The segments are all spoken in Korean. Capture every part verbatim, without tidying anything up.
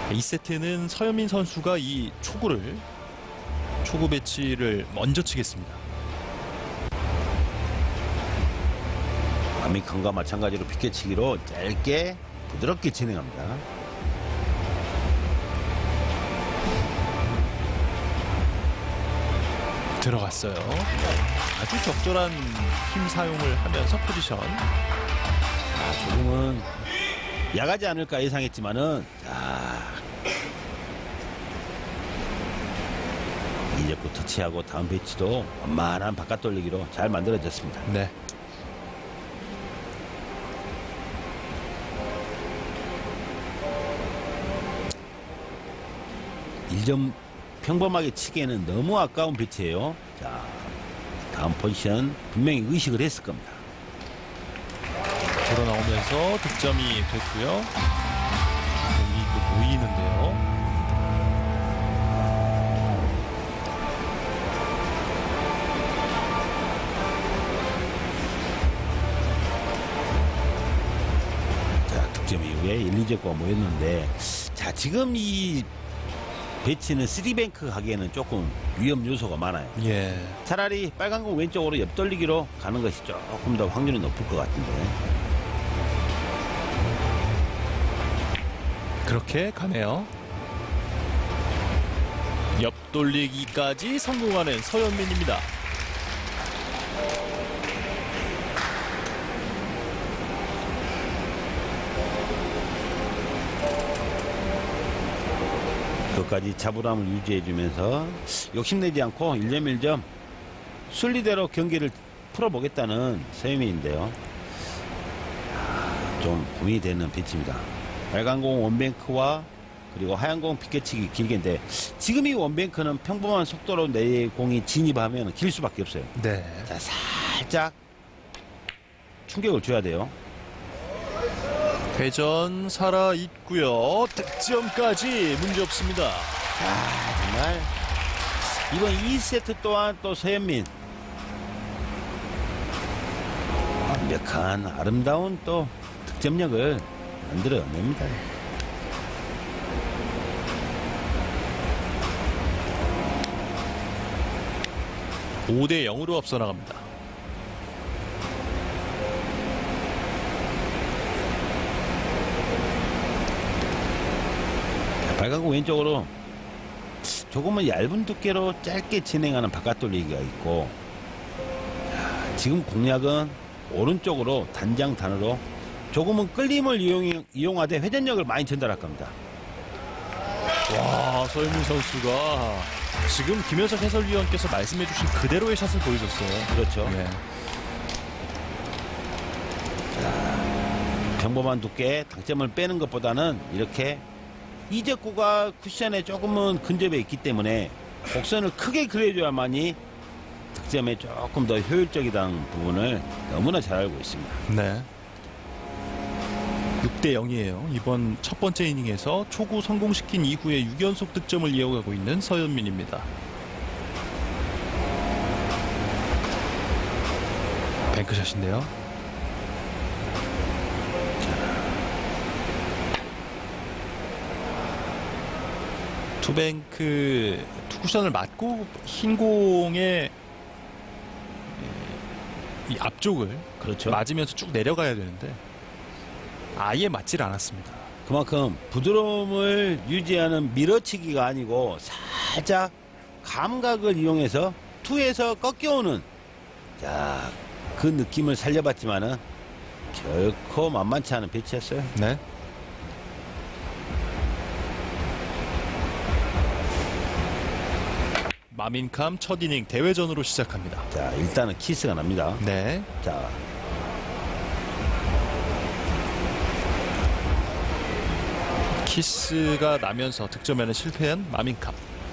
이 세트는 서현민 선수가 이 초구를 초구 배치를 먼저 치겠습니다. 마민칸과 마찬가지로 피켓치기로 짧게 부드럽게 진행합니다. 들어갔어요. 아주 적절한 힘 사용을 하면서 포지션. 아, 조금은 야가지 않을까 예상했지만은 자, 이제부 터치하고 다음 배치도 완만한 바깥 돌리기로 잘 만들어졌습니다. 네. 일 점 평범하게 치기에는 너무 아까운 배치예요. 자, 다음 포지션 분명히 의식을 했을 겁니다. 돌아 나오면서 득점이 됐고요. 공이 또 모이는데요. 자, 득점 이후에 일, 이 제구가 모였는데, 자, 지금 이 배치는 쓰리뱅크 가기에는 조금 위험 요소가 많아요. 예. 차라리 빨간 공 왼쪽으로 옆 돌리기로 가는 것이 조금 더 확률이 높을 것 같은데. 그렇게 가네요. 옆 돌리기까지 성공하는 서현민입니다. 끝까지 자부람을 유지해주면서 욕심내지 않고 일 점 일 점 순리대로 경기를 풀어보겠다는 서현민인데요. 좀 고민이 되는 배치입니다. 빨간 공 원뱅크와 그리고 하얀 공 피켓치기 길게인데, 지금 이 원뱅크는 평범한 속도로 내 공이 진입하면 길 수밖에 없어요. 네. 자, 살짝 충격을 줘야 돼요. 회전 살아있고요. 득점까지 문제없습니다. 아, 정말 이번 이 세트 또한 또 서현민 완벽한 아름다운 또 득점력을 만들어냅니다. 오 대 영으로 앞서 나갑니다. 빨간 공 왼쪽으로 조금은 얇은 두께로 짧게 진행하는 바깥 돌리기가 있고, 자, 지금 공략은 오른쪽으로 단장 단으로 조금은 끌림을 이용, 이용하되 회전력을 많이 전달할 겁니다. 와, 서현민 선수가 지금 김현석 해설위원께서 말씀해주신 그대로의 샷을 보여줬어요. 그렇죠. 네. 자, 평범한 두께 당점을 빼는 것보다는 이렇게 이적구가 쿠션에 조금은 근접해 있기 때문에 곡선을 크게 그려줘야만이 득점에 조금 더 효율적이라는 부분을 너무나 잘 알고 있습니다. 네. 육 대 영이에요. 이번 첫 번째 이닝에서 초구 성공시킨 이후에 육 연속 득점을 이어가고 있는 서현민입니다. 뱅크샷인데요. 투뱅크 투쿠션을 맞고 흰 공에 이 앞쪽을 그렇죠. 맞으면서 쭉 내려가야 되는데 아예 맞질 않았습니다. 그만큼 부드러움을 유지하는 밀어치기가 아니고 살짝 감각을 이용해서 투에서 꺾여오는, 자, 그 느낌을 살려봤지만은 결코 만만치 않은 배치였어요. 네. 마민캄 첫 이닝 대회전으로 시작합니다. 자, 일단은 키스가 납니다. 네. 자, 키스가 나면서 득점에는 실패한 마민캄.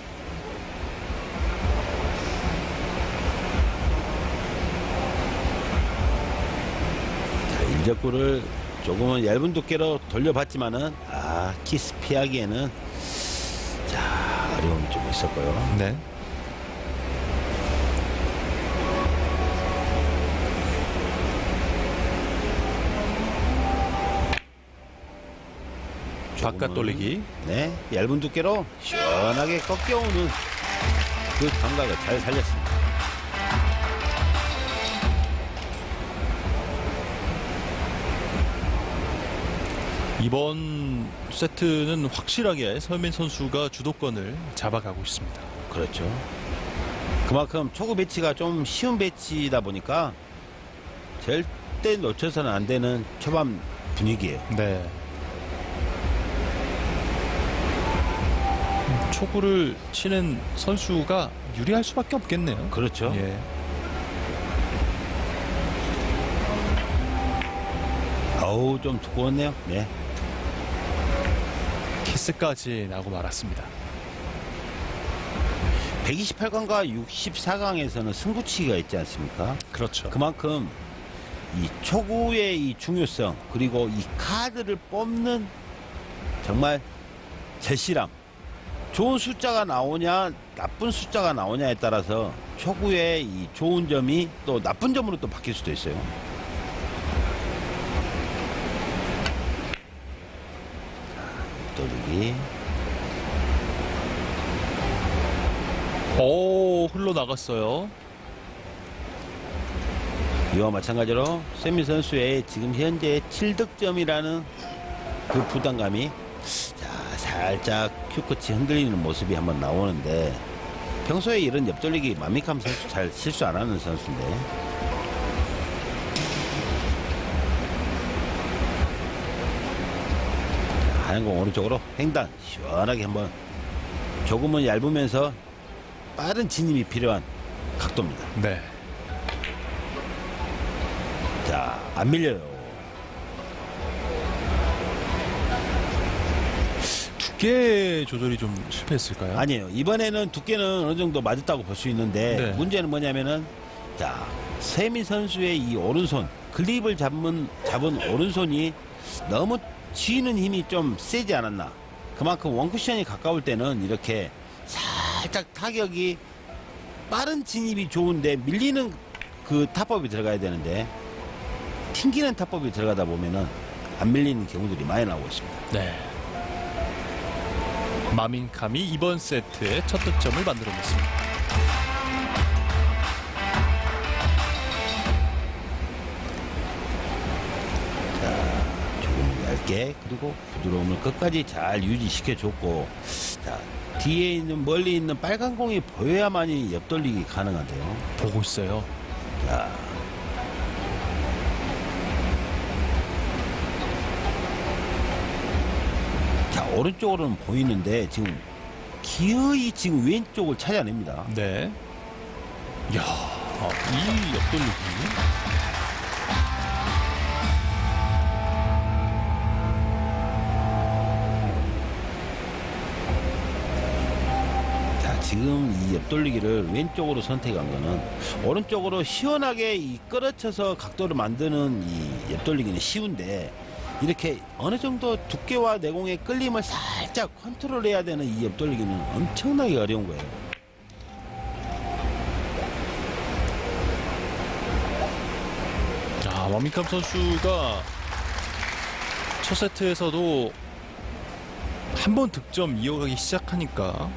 자, 일적구를 조금은 얇은 두께로 돌려봤지만은 아, 키스 피하기에는 자, 어려움이 좀 있었고요. 네. 바깥 돌리기. 네, 얇은 두께로 시원하게 꺾여오는 그 감각을 잘 살렸습니다. 이번 세트는 확실하게 서현민 선수가 주도권을 잡아가고 있습니다. 그렇죠. 그만큼 초구 배치가 좀 쉬운 배치다 보니까 절대 놓쳐서는 안 되는 초반 분위기예요. 네. 초구를 치는 선수가 유리할 수밖에 없겠네요. 그렇죠. 예. 어우, 좀 두꺼웠네요. 네. 키스까지 나고 말았습니다. 백이십팔 강과 육십사 강에서는 승부치기가 있지 않습니까? 그렇죠. 그만큼 이 초구의 이 중요성, 그리고 이 카드를 뽑는 정말 절실함. 좋은 숫자가 나오냐 나쁜 숫자가 나오냐에 따라서 초구의 이 좋은 점이 또 나쁜 점으로 또 바뀔 수도 있어요. 돌리기. 오, 흘러나갔어요. 이와 마찬가지로 샘미 선수의 지금 현재 칠 득점이라는 그 부담감이 자, 살짝 큐커치 흔들리는 모습이 한번 나오는데, 평소에 이런 옆돌리기 만미캄 선수 잘 실수 안 하는 선수인데, 하얀 공 오른쪽으로 횡단 시원하게 한번, 조금은 얇으면서 빠른 진입이 필요한 각도입니다. 네. 자, 안 밀려요. 두께 조절이 좀 실패했을까요? 아니에요. 이번에는 두께는 어느 정도 맞았다고 볼 수 있는데, 네. 문제는 뭐냐면은, 자, 세미 선수의 이 오른손, 글립을 잡은, 잡은 오른손이 너무 쥐는 힘이 좀 세지 않았나. 그만큼 원쿠션이 가까울 때는 이렇게 살짝 타격이 빠른 진입이 좋은데 밀리는 그 타법이 들어가야 되는데, 튕기는 타법이 들어가다 보면은 안 밀리는 경우들이 많이 나오고 있습니다. 네. 마민캄이 이번 세트에 첫 득점을 만들어냈습니다. 자, 조금 얇게, 그리고 부드러움을 끝까지 잘 유지시켜줬고, 자, 뒤에 있는 멀리 있는 빨간 공이 보여야만이 옆돌리기 가능한데요. 보고 있어요. 자, 자, 오른쪽으로는 보이는데 지금 기어이 지금 왼쪽을 찾아냅니다. 네. 이야, 이 옆돌리기. 자, 지금 이 옆돌리기를 왼쪽으로 선택한 거는, 오른쪽으로 시원하게 이 끌어쳐서 각도를 만드는 이 옆돌리기는 쉬운데, 이렇게 어느 정도 두께와 내공의 끌림을 살짝 컨트롤해야 되는 이 옆돌리기는 엄청나게 어려운 거예요. 자, 마민캄 선수가 첫 세트에서도 한 번 득점 이어가기 시작하니까,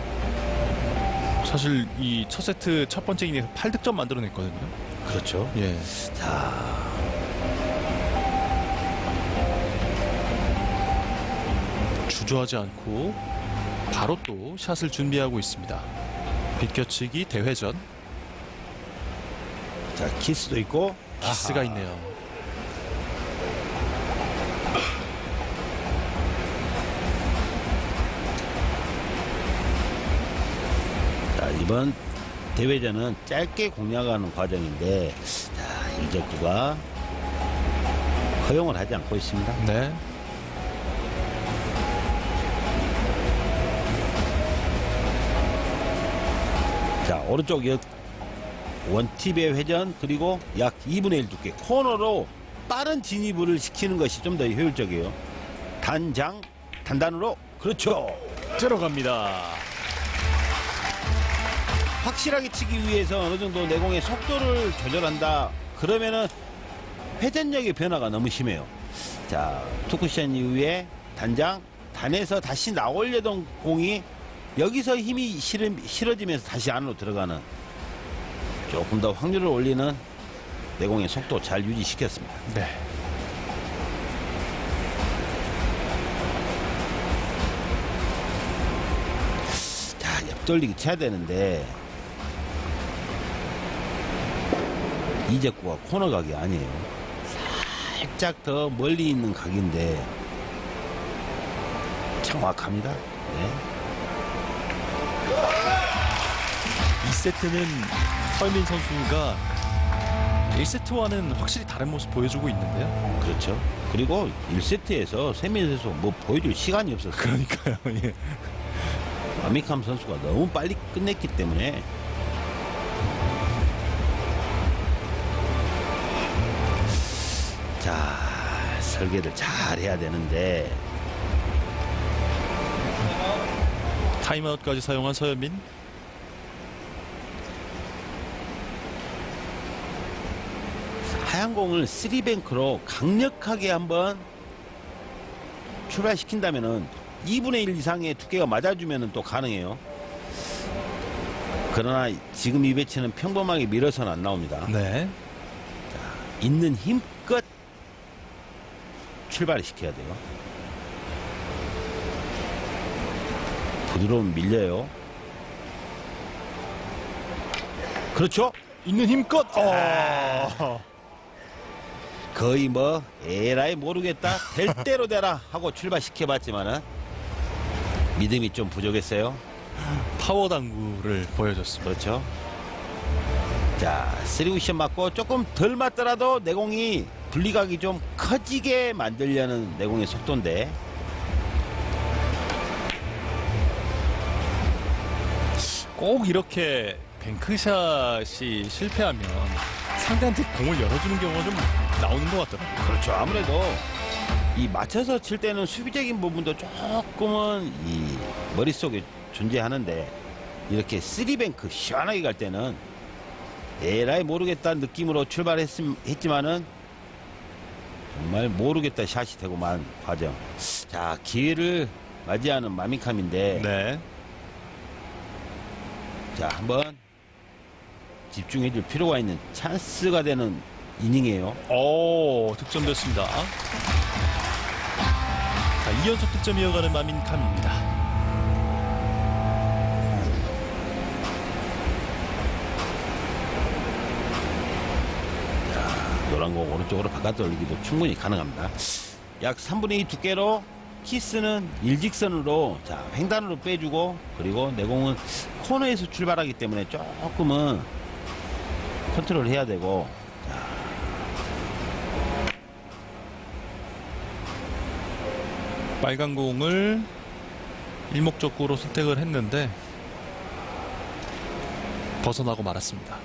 사실 이 첫 세트 첫 번째 이닝에서 팔 득점 만들어냈거든요. 그렇죠. 예. 자, 주저하지 않고 바로 또 샷을 준비하고 있습니다. 비껴치기 대회전. 자, 키스도 있고, 키스가 아하. 있네요. 자, 이번 대회전은 짧게 공략하는 과정인데, 자, 일적구가 허용을 하지 않고 있습니다. 네. 자, 오른쪽 역 원팁의 회전, 그리고 약 이분의 일 두께 코너로 빠른 진입을 시키는 것이 좀 더 효율적이에요. 단장, 단단으로, 그렇죠. 들어갑니다. 확실하게 치기 위해서 어느 정도 내공의 속도를 조절한다. 그러면은 회전력의 변화가 너무 심해요. 자, 투쿠션 이후에 단장, 단에서 다시 나오려던 공이 여기서 힘이 실어, 실어지면서 다시 안으로 들어가는 조금 더 확률을 올리는 내공의 속도 잘 유지시켰습니다. 네. 자, 옆돌리기 쳐야 되는데 이적구가 코너 각이 아니에요. 살짝 더 멀리 있는 각인데 정확합니다. 네. 이 세트는 서현민 선수가 일 세트와는 확실히 다른 모습 보여주고 있는데요. 그렇죠. 그리고 일 세트에서 세민 선수 뭐 보여줄 시간이 없었어요. 그러니까요. 예. 마미캄 선수가 너무 빨리 끝냈기 때문에 자, 설계를 잘 해야 되는데 타임아웃까지 사용한 서현민. 하얀 공을 쓰리뱅크로 강력하게 한번 출발시킨다면은 이분의 일 이상의 두께가 맞아주면은 또 가능해요. 그러나 지금 이 배치는 평범하게 밀어서는 안 나옵니다. 네. 있는 힘껏 출발을 시켜야 돼요. 부드러운 밀려요. 그렇죠. 있는 힘껏. 어. 거의 뭐 에라이 모르겠다 될 대로 되라 하고 출발시켜봤지만은 믿음이 좀 부족했어요. 파워 당구를 보여줬습니다. 그렇죠. 자, 쓰리 쿠션 맞고 조금 덜 맞더라도 내공이 분리각이 좀 커지게 만들려는 내공의 속도인데 꼭 이렇게 뱅크샷이 실패하면 상대한테 공을 열어주는 경우가 좀 나오는 것 같더라고요. 그렇죠. 아무래도 이 맞춰서 칠 때는 수비적인 부분도 조금은 이 머릿속에 존재하는데 이렇게 쓰리뱅크 시원하게 갈 때는 에라이 모르겠다는 느낌으로 출발했지만은 정말 모르겠다 샷이 되고 만 과정. 자, 기회를 맞이하는 마미캄인데 네. 자, 한번 집중해 줄 필요가 있는 찬스가 되는 이닝이에요. 오, 득점됐습니다. 자, 이 연속 득점 이어가는 마민캄입니다. 자, 노란 공 오른쪽으로 바깥 돌리기도 충분히 가능합니다. 약 삼분의 이 두께로 키스는 일직선으로 자 횡단으로 빼주고 그리고 내공은 코너에서 출발하기 때문에 조금은 컨트롤 해야 되고 자. 빨간 공을 일목적구로 선택을 했는데 벗어나고 말았습니다.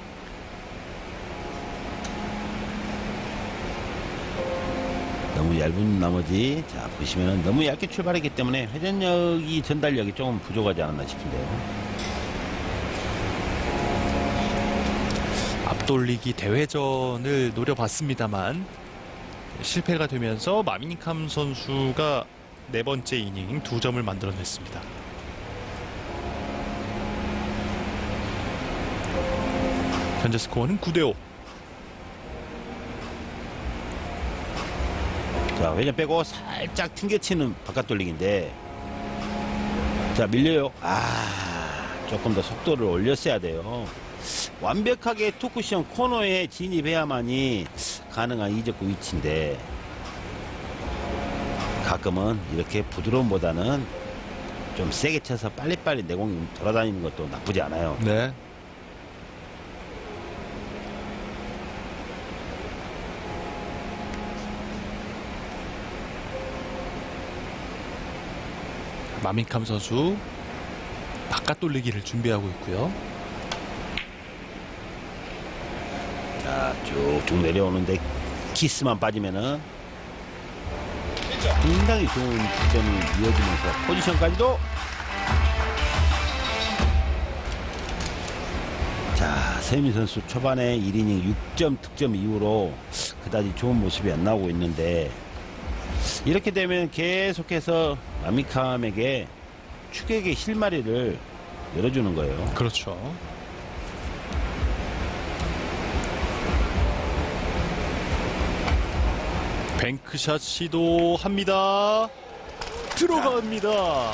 너무 얇은 나머지 자 보시면은 너무 얇게 출발했기 때문에 회전력이 전달력이 조금 부족하지 않았나 싶은데요. 앞돌리기 대회전을 노려봤습니다만 실패가 되면서 마민캄 선수가 네 번째 이닝 두 점을 만들어냈습니다. 현재 스코어는 구 대 오. 자 회전 빼고 살짝 튕겨치는 바깥 돌리기인데 자 밀려요. 아 조금 더 속도를 올렸어야 돼요. 완벽하게 투쿠션 코너에 진입해야만이 가능한 이적구 위치인데 가끔은 이렇게 부드러움보다는 좀 세게 쳐서 빨리빨리 내공이 돌아다니는 것도 나쁘지 않아요. 네. 마민캄 선수 바깥 돌리기를 준비하고 있고요. 자, 쭉쭉 내려오는데 키스만 빠지면은 굉장히 좋은 득점이 이어지면서 포지션까지도 자, 세민 선수 초반에 일 이닝 육 점 득점 이후로 그다지 좋은 모습이 안 나오고 있는데 이렇게 되면 계속해서 마미캄에게 추격의 실마리를 열어주는 거예요. 그렇죠. 뱅크샷 시도합니다. 들어갑니다.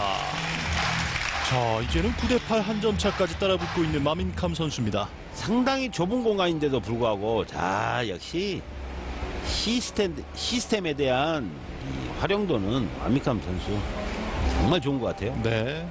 자, 이제는 구 대 팔 한 점 차까지 따라붙고 있는 마민캄 선수입니다. 상당히 좁은 공간인데도 불구하고 자 역시 시스템, 시스템에 대한 이 활용도는 마미캄 선수 정말 좋은 것 같아요. 네.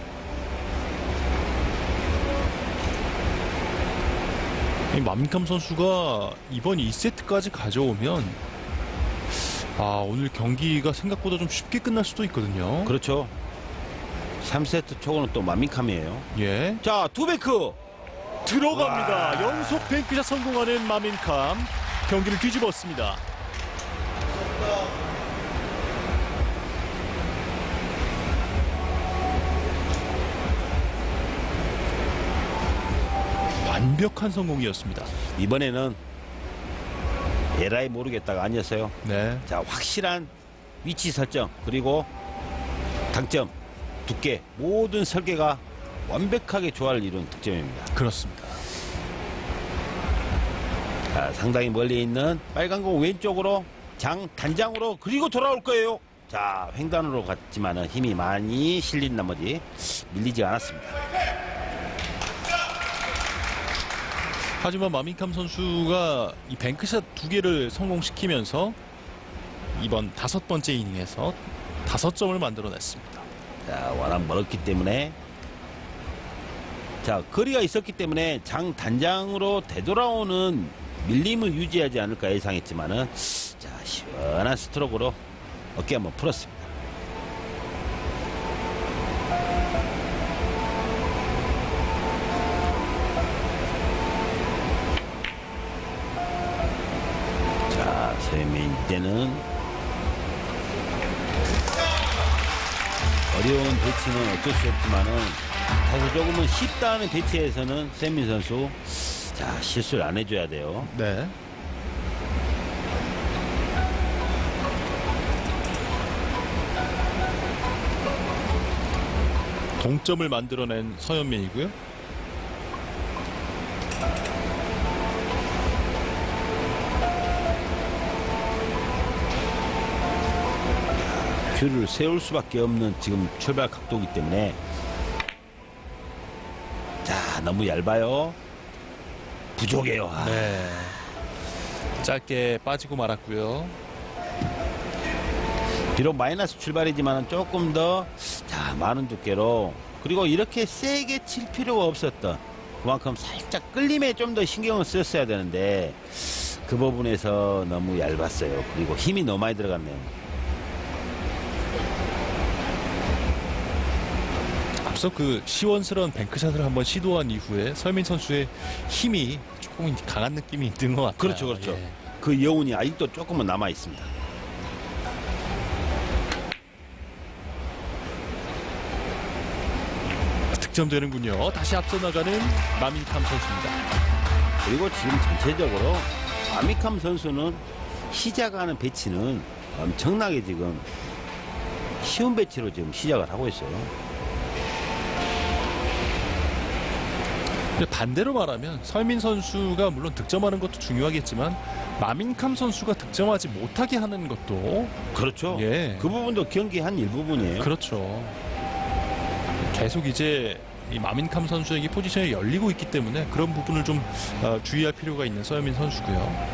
이 마민캄 선수가 이번 이 세트까지 가져오면 아, 오늘 경기가 생각보다 좀 쉽게 끝날 수도 있거든요. 그렇죠. 삼 세트 초고는 또 마미캄이에요. 예. 자, 투베크 들어갑니다. 연속 뱅크샷 성공하는 마민캄. 경기를 뒤집었습니다. 완벽한 성공이었습니다. 이번에는 에라이 모르겠다가 아니었어요. 네. 자, 확실한 위치 설정 그리고 당점, 두께 모든 설계가 완벽하게 조화를 이룬 득점입니다. 그렇습니다. 자, 상당히 멀리 있는 빨간 공 왼쪽으로 장 단장으로 그리고 돌아올 거예요. 자, 횡단으로 갔지만은 힘이 많이 실린 나머지 밀리지 않았습니다. 하지만 마민캄 선수가 이 뱅크샷 두 개를 성공시키면서 이번 다섯 번째 이닝에서 다섯 점을 만들어냈습니다. 자, 워낙 멀었기 때문에 자, 거리가 있었기 때문에 장 단장으로 되돌아오는 밀림을 유지하지 않을까 예상했지만은 자, 시원한 스트로크로 어깨 한번 풀었습니다. 자, 서현민 이때는 어려운 배치는 어쩔 수 없지만은 다소 조금은 쉽다는 배치에서는 서현민 선수 자, 실수를 안 해줘야 돼요. 네. 동점을 만들어낸 서현민이고요. 큐를 세울 수밖에 없는 지금 출발 각도이기 때문에 자, 너무 얇아요. 부족해요. 아. 네. 짧게 빠지고 말았고요. 비록 마이너스 출발이지만 조금 더 자, 많은 두께로 그리고 이렇게 세게 칠 필요가 없었던 그만큼 살짝 끌림에 좀 더 신경을 썼어야 되는데 그 부분에서 너무 얇았어요. 그리고 힘이 너무 많이 들어갔네요. 앞서 그 시원스러운 뱅크샷을 한번 시도한 이후에 서현민 선수의 힘이 조금 강한 느낌이 있는 것 같아요. 그렇죠, 그렇죠. 예. 그 여운이 아직도 조금은 남아 있습니다. 득점되는군요. 다시 앞서 나가는 마민캄 선수입니다. 그리고 지금 전체적으로 마미캄 선수는 시작하는 배치는 엄청나게 지금 쉬운 배치로 지금 시작을 하고 있어요. 근데 반대로 말하면 서현민 선수가 물론 득점하는 것도 중요하겠지만 마민캄 선수가 득점하지 못하게 하는 것도 그렇죠. 예. 그 부분도 경기 한 일부분이에요. 그렇죠. 계속 이제 이 마민캄 선수에게 포지션이 열리고 있기 때문에 그런 부분을 좀 어, 주의할 필요가 있는 서현민 선수고요.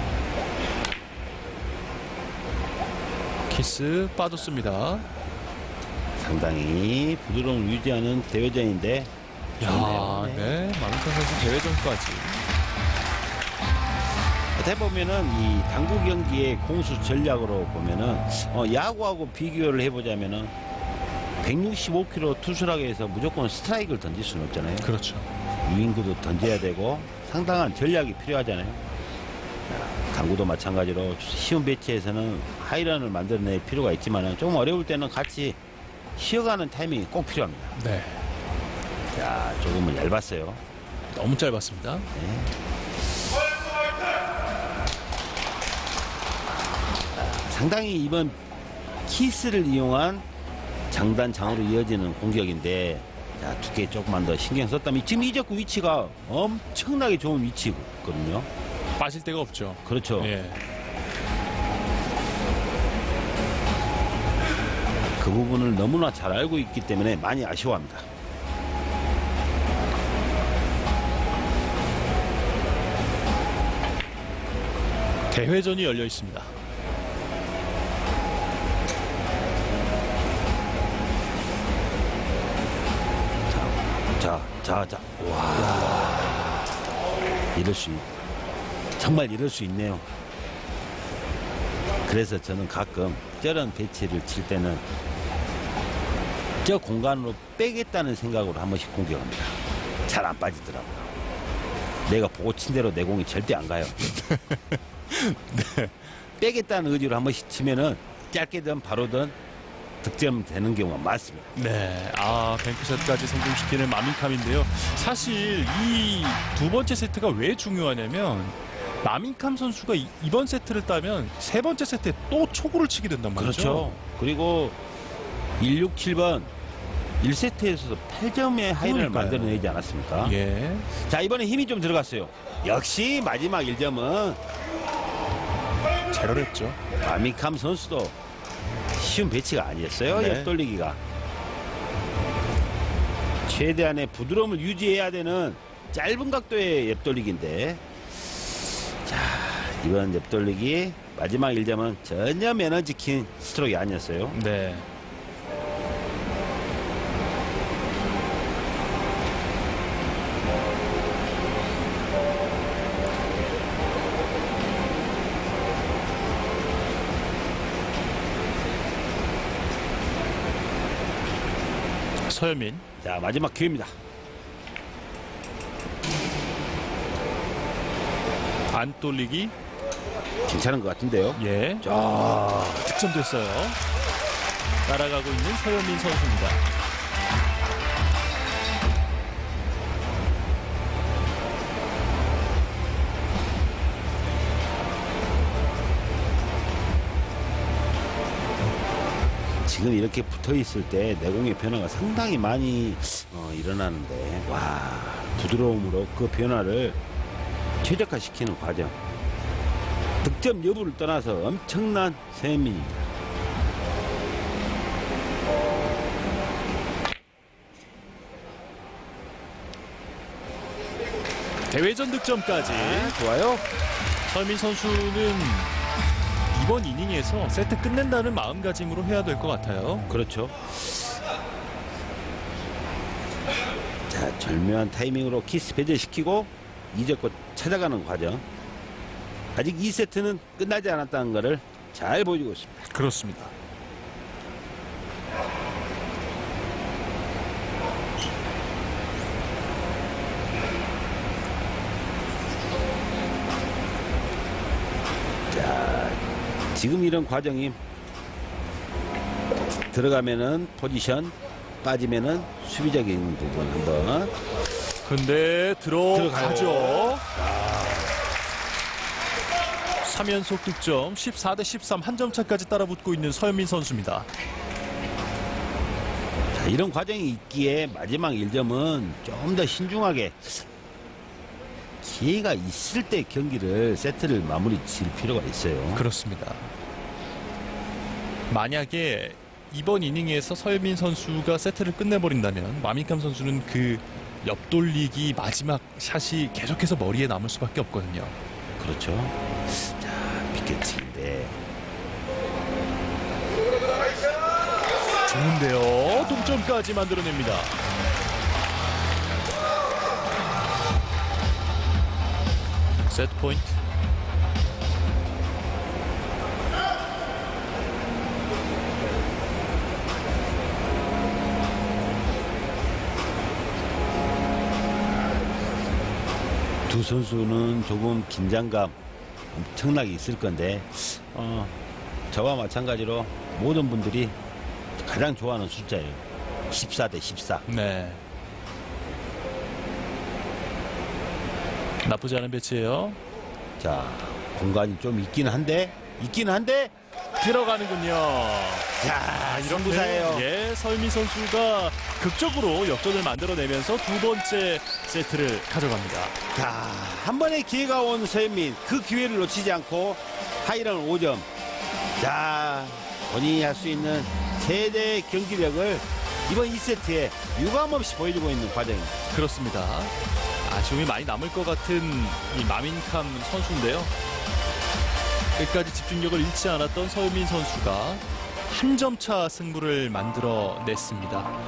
키스 빠졌습니다. 상당히 부드러움을 유지하는 대회전인데 야, 좋네요. 네, 마민캄 선수 대회전까지. 어떻게 보면은 이 당구 경기의 공수 전략으로 보면은 어, 야구하고 비교를 해보자면은 백육십오 킬로미터 투수라고 해서 무조건 스트라이크를 던질 수는 없잖아요. 그렇죠. 유인구도 던져야 되고 상당한 전략이 필요하잖아요. 자, 당구도 마찬가지로 쉬운 배치에서는 하이런을 만들어낼 필요가 있지만 좀 어려울 때는 같이 쉬어가는 타이밍이 꼭 필요합니다. 네, 자, 조금은 얇았어요. 너무 짧았습니다. 네. 상당히 이번 키스를 이용한 장단장으로 이어지는 공격인데, 자, 두께 조금만 더 신경 썼다면 지금 이적구 위치가 엄청나게 좋은 위치거든요. 빠질 데가 없죠. 그렇죠. 예. 그 부분을 너무나 잘 알고 있기 때문에 많이 아쉬워합니다. 대회전이 열려 있습니다. 자, 자, 자, 와, 이럴 수, 있, 정말 이럴 수 있네요. 그래서 저는 가끔 저런 배치를 칠 때는 저 공간으로 빼겠다는 생각으로 한 번씩 공격합니다. 잘 안 빠지더라고요. 내가 보고 친 대로 내 공이 절대 안 가요. 네. 빼겠다는 의지로 한 번씩 치면은 짧게든 바로든 득점 되는 경우가 많습니다. 네, 아 뱅크샷까지 성공시키는 마민캄인데요. 사실 이 두 번째 세트가 왜 중요하냐면 마민캄 선수가 이, 이번 세트를 따면 세 번째 세트에 또 초구를 치게 된단 말이죠. 그렇죠. 그리고 일 육 칠 번 일 세트에서도 팔 점의 하이를 그러니까요. 만들어내지 않았습니까? 예. 자, 이번에 힘이 좀 들어갔어요. 역시 마지막 일 점은 제로했죠. 마민캄 선수도 쉬운 배치가 아니었어요. 네. 옆돌리기가. 최대한의 부드러움을 유지해야 되는 짧은 각도의 옆돌리기인데, 자, 이번 옆돌리기 마지막 일 점은 전혀 매너 지킨 스트로크가 아니었어요. 네. 서현민. 자, 마지막 기회입니다. 안 돌리기. 괜찮은 것 같은데요. 예. 자, 득점됐어요. 따라가고 있는 서현민 선수입니다. 지금 이렇게 붙어 있을 때 내공의 변화가 상당히 많이 어, 일어나는데, 와, 부드러움으로 그 변화를 최적화시키는 과정. 득점 여부를 떠나서 엄청난 서현민입니다. 대회전 득점까지. 좋아요. 서현민 선수는 이번 이닝에서 세트 끝낸다는 마음가짐으로 해야 될 것 같아요. 그렇죠. 자, 절묘한 타이밍으로 키스 배제시키고 이적고 찾아가는 과정. 아직 이 세트는 끝나지 않았다는 것을 잘 보여주고 있습니다. 그렇습니다. 자, 지금 이런 과정이 들어가면은 포지션, 빠지면은 수비적인 부분 한번. 근데 들어가죠. 들어가요. 삼 연속 득점, 십사 대 십삼 한 점 차까지 따라붙고 있는 서현민 선수입니다. 자, 이런 과정이 있기에 마지막 일 점은 좀 더 신중하게 기회가 있을 때 경기를 세트를 마무리 질 필요가 있어요. 그렇습니다. 만약에 이번 이닝에서 서현민 선수가 세트를 끝내버린다면 마민캄 선수는 그 옆돌리기 마지막 샷이 계속해서 머리에 남을 수밖에 없거든요. 그렇죠. 자, 빗겨치기인데. 좋은데요. 동점까지 만들어냅니다. 세트 포인트. 두 선수는 조금 긴장감 엄청나게 있을 건데, 어, 저와 마찬가지로 모든 분들이 가장 좋아하는 숫자예요. 십사 대 십사. 네. 나쁘지 않은 배치예요. 자, 공간이 좀 있긴 한데 있긴 한데 들어가는군요. 자, 이렇게 승부사예요. 예, 서유민 선수가 극적으로 역전을 만들어내면서 두 번째 세트를 가져갑니다. 자, 한 번의 기회가 온 서현민, 그 기회를 놓치지 않고 하이런 오 점. 자, 본인이 할 수 있는 최대 경기력을 이번 이 세트에 유감없이 보여주고 있는 과정입니다. 그렇습니다. 아쉬움이 많이 남을 것 같은 이 마민캄 선수인데요. 끝까지 집중력을 잃지 않았던 서유민 선수가 한 점 차 승부를 만들어냈습니다.